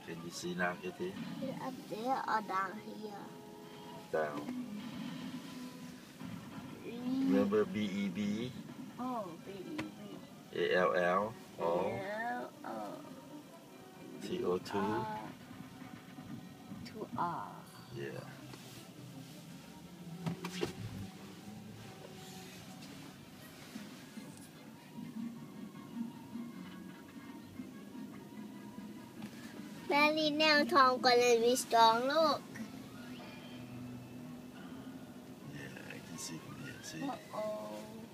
Can you see now, Kitty? Up there or down here? Down. Remember B-E-B? Oh, B-E-B. A-L-L? Oh. L-O. T-O-2? 2R. Yeah. Daddy, now Tom gonna be strong. Look. Yeah, I can see from here. See? Uh-oh.